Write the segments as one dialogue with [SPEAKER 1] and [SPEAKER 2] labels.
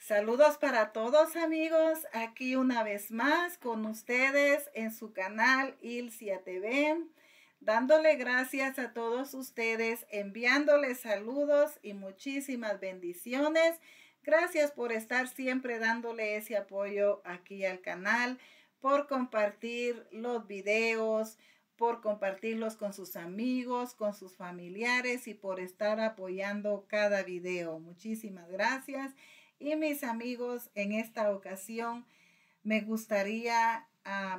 [SPEAKER 1] Saludos para todos amigos, aquí una vez más con ustedes en su canal Ilcia TV, dándole gracias a todos ustedes, enviándoles saludos y muchísimas bendiciones. Gracias por estar siempre dándole ese apoyo aquí al canal, por compartir los videos, por compartirlos con sus amigos, con sus familiares y por estar apoyando cada video. Muchísimas gracias. Y mis amigos, en esta ocasión me gustaría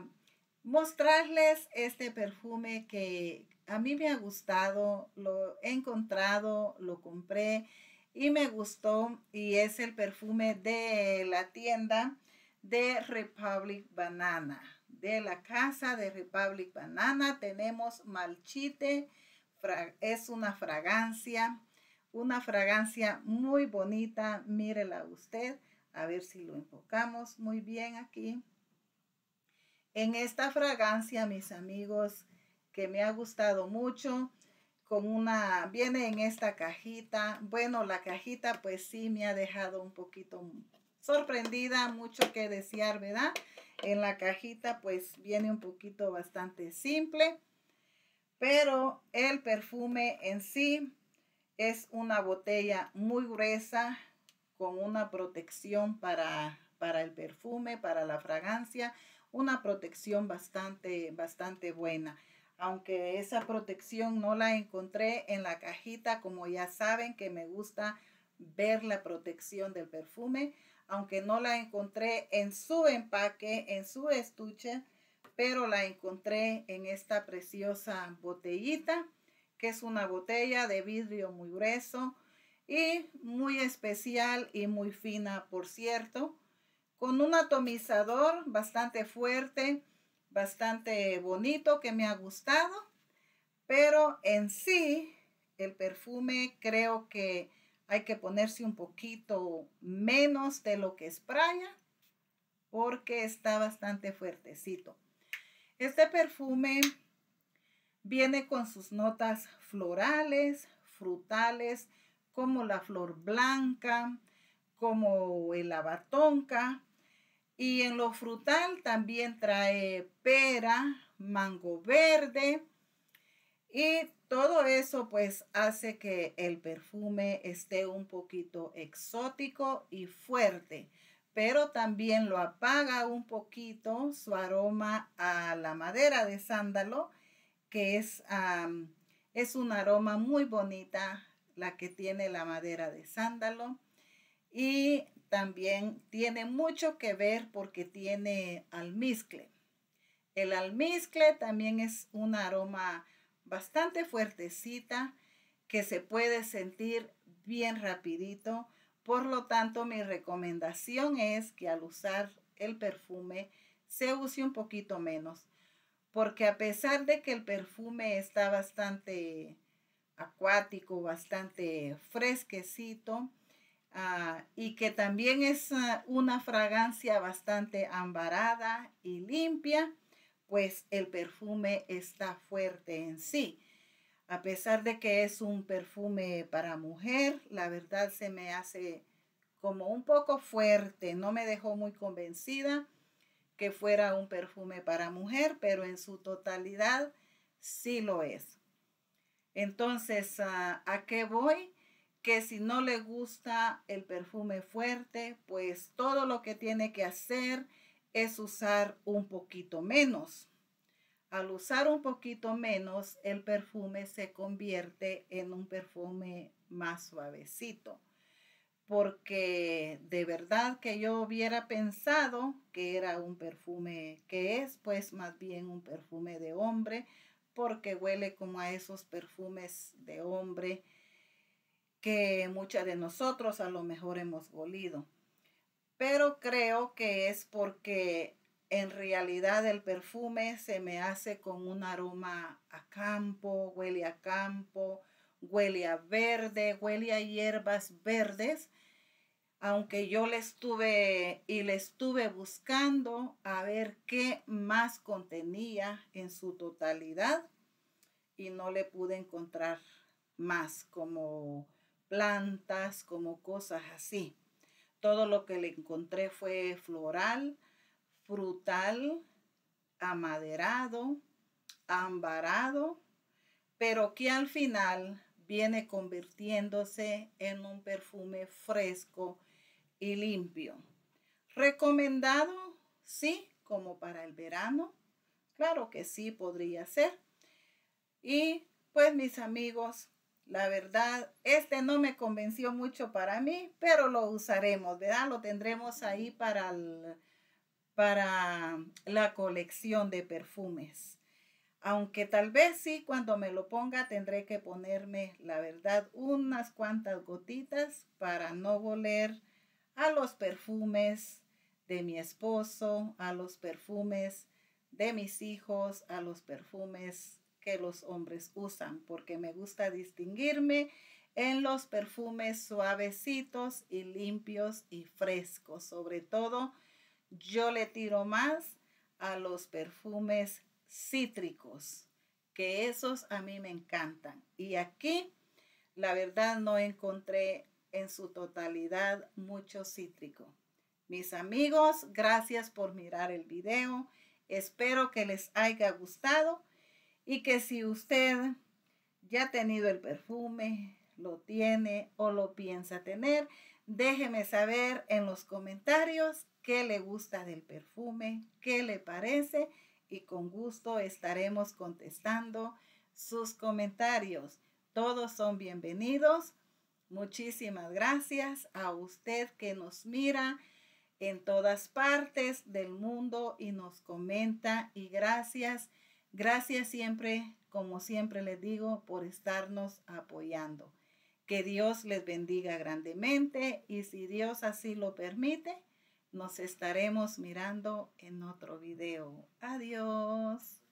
[SPEAKER 1] mostrarles este perfume que a mí me ha gustado, lo he encontrado, lo compré y me gustó, y es el perfume de la tienda de Republic Banana, de la casa de Republic Banana. Tenemos Malchite, es una fragancia muy bonita. Mírela usted, a ver si lo enfocamos muy bien aquí. En esta fragancia, mis amigos, que me ha gustado mucho, viene en esta cajita. Bueno, la cajita pues sí me ha dejado un poquito sorprendida, mucho que desear, ¿verdad? En la cajita pues viene un poquito bastante simple, pero el perfume en sí es una botella muy gruesa con una protección para el perfume, para la fragancia, una protección bastante buena. Aunque esa protección no la encontré en la cajita, como ya saben que me gusta ver la protección del perfume, aunque no la encontré en su empaque, en su estuche, pero la encontré en esta preciosa botellita, que es una botella de vidrio muy grueso y muy especial y muy fina, por cierto, con un atomizador bastante fuerte, bastante bonito, que me ha gustado. Pero en sí, el perfume creo que hay que ponerse un poquito menos de lo que spraya, porque está bastante fuertecito. Este perfume viene con sus notas florales, frutales, como la flor blanca, como el abatonca. Y en lo frutal también trae pera, mango verde. Y todo eso pues hace que el perfume esté un poquito exótico y fuerte, pero también lo apaga un poquito su aroma a la madera de sándalo, que es un aroma muy bonita la que tiene la madera de sándalo. Y también tiene mucho que ver porque tiene almizcle. El almizcle también es un aroma bastante fuertecita que se puede sentir bien rapidito. Por lo tanto, mi recomendación es que al usar el perfume se use un poquito menos, porque a pesar de que el perfume está bastante acuático, bastante fresquecito, y que también es una fragancia bastante ambarada y limpia, pues el perfume está fuerte en sí. A pesar de que es un perfume para mujer, la verdad se me hace como un poco fuerte. No me dejó muy convencida que fuera un perfume para mujer, pero en su totalidad sí lo es. Entonces, ¿a qué voy? Que si no le gusta el perfume fuerte, pues todo lo que tiene que hacer es usar un poquito menos. Al usar un poquito menos, el perfume se convierte en un perfume más suavecito. Porque de verdad que yo hubiera pensado que era un perfume, que es pues más bien un perfume de hombre, porque huele como a esos perfumes de hombre que muchas de nosotros a lo mejor hemos olido. Pero creo que es porque en realidad el perfume se me hace con un aroma a campo, huele a campo, huele a verde, huele a hierbas verdes. Aunque yo le estuve buscando a ver qué más contenía en su totalidad y no le pude encontrar más, como plantas, como cosas así. Todo lo que le encontré fue floral, frutal, amaderado, ambarado, pero que al final viene convirtiéndose en un perfume fresco y limpio. Recomendado, sí, como para el verano. Claro que sí, podría ser. Y pues mis amigos, la verdad, este no me convenció mucho para mí, pero lo usaremos, ¿verdad? Lo tendremos ahí para la colección de perfumes. Aunque tal vez sí, cuando me lo ponga tendré que ponerme, la verdad, unas cuantas gotitas para no oler a los perfumes de mi esposo, a los perfumes de mis hijos, a los perfumes que los hombres usan, porque me gusta distinguirme en los perfumes suavecitos y limpios y frescos. Sobre todo, yo le tiro más a los perfumes cítricos, que esos a mí me encantan. Y aquí, la verdad, no encontré en su totalidad mucho cítrico. Mis amigos, gracias por mirar el video. Espero que les haya gustado y que si usted ya ha tenido el perfume, lo tiene o lo piensa tener, déjeme saber en los comentarios qué le gusta del perfume, qué le parece y con gusto estaremos contestando sus comentarios. Todos son bienvenidos. Muchísimas gracias a usted que nos mira en todas partes del mundo y nos comenta, y gracias siempre, como siempre les digo, por estarnos apoyando. Que Dios les bendiga grandemente y si Dios así lo permite, nos estaremos mirando en otro video. Adiós.